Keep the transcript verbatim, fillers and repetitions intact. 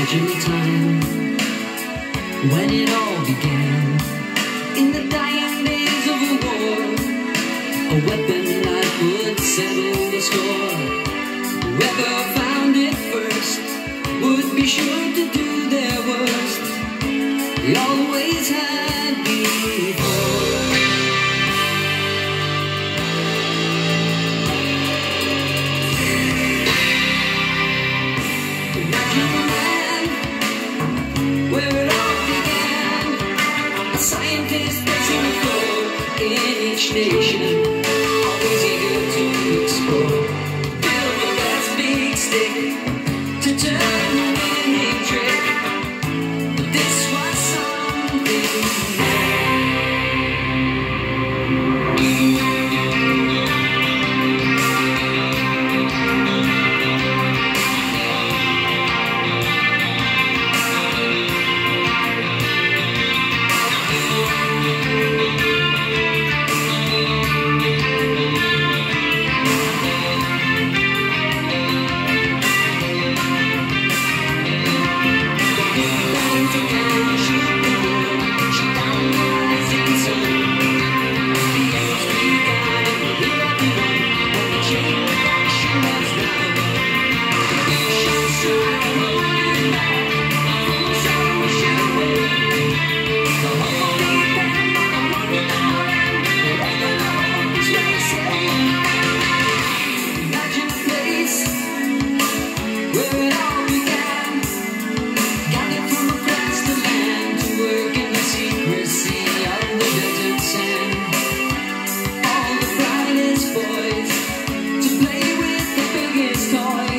Imagine a time when it all began, in the dying days of a war, a weapon that would settle the score. Whoever found it first would be sure to do their worst. They always had before. Imagine a man where it all began, a scientist facing the floor in each nation, always eager to explore. Build the last big stick to turn the winning trick. But this was something toys.